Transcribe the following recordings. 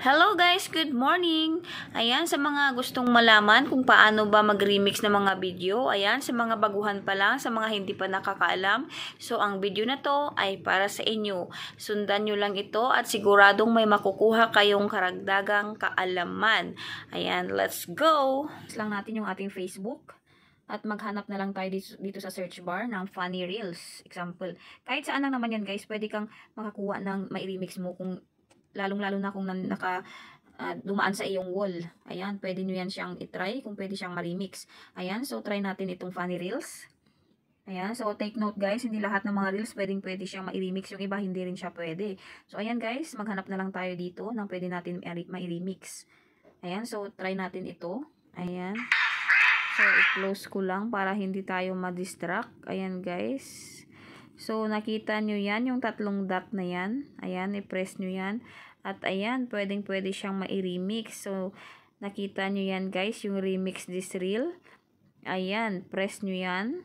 Hello guys, good morning! Ayan, sa mga gustong malaman kung paano ba mag-remix ng mga video, ayan, sa mga baguhan pa lang, sa mga hindi pa nakakaalam, so ang video na to ay para sa inyo. Sundan nyo lang ito at siguradong may makukuha kayong karagdagang kaalaman. Ayan, let's go! Lang natin yung ating Facebook. At maghanap na lang tayo dito sa search bar ng funny reels. Example, kahit saan lang naman yan guys, pwede kang makakuha ng mai-remix mo kung lalong-lalo na kung dumaan sa iyong wall. Ayan, pwede nyo yan siyang itry kung pwede siyang ma-remix. Ayan, so try natin itong funny reels. Ayan, so take note guys, hindi lahat ng mga reels pwede siyang ma-remix. Yung iba hindi rin siya pwede. So ayan guys, maghanap na lang tayo dito ng pwede natin ma-remix. Ayan, so try natin ito. Ayan. So i-close ko lang para hindi tayo ma-distract. Ayan guys. So, nakita nyo yan, yung tatlong dot na yan. Ayan, i-press nyo yan. At ayan, pwede siyang ma-remix. So, nakita nyo yan guys, yung remix this reel. Ayan, press nyo yan.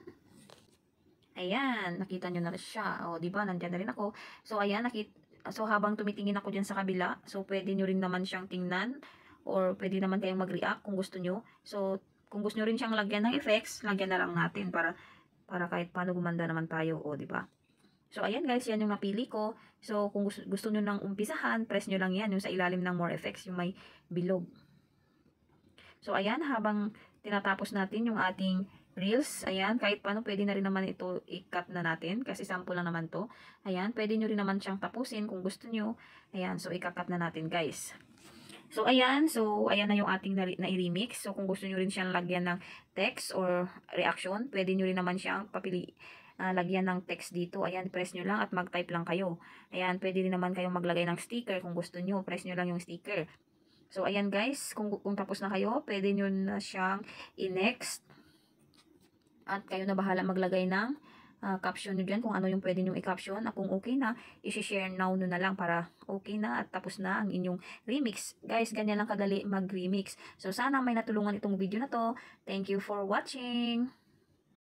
Ayan, nakita nyo na siya. O, diba, nandyan na rin ako. So, ayan, so habang tumitingin ako dyan sa kabila, so pwede nyo rin naman siyang tingnan. Or pwede naman kayong mag-react kung gusto nyo. So, kung gusto nyo rin siyang lagyan ng effects, lagyan na lang natin para kahit paano gumanda naman tayo, o di ba? So ayan guys, yan yung napili ko. So kung gusto niyo nang umpisahan, press niyo lang yan yung sa ilalim ng more effects, yung may bilog. So ayan, habang tinatapos natin yung ating reels, ayan, kahit paano pwede na rin naman ito i-cut na natin kasi sample lang naman to. Ayan, pwede niyo rin naman siyang tapusin kung gusto niyo. Ayan, so i-cut na natin guys. So ayan na yung ating na-remix. So kung gusto niyo rin siyang lagyan ng text or reaction, pwede niyo rin naman siyang lagyan ng text dito. Ayan, press nyo lang at mag-type lang kayo. Ayan, pwede rin naman kayong maglagay ng sticker kung gusto nyo. Press nyo lang yung sticker. So ayan guys, kung tapos na kayo, pwede nyo na siyang i-next. At kayo na bahala maglagay ng caption nyo dyan kung ano yung pwede nyo i-caption. At kung okay na, i-share now nyo na lang para okay na at tapos na ang inyong remix. Guys, ganyan lang kadali mag-remix. So sana may natulungan itong video na to. Thank you for watching!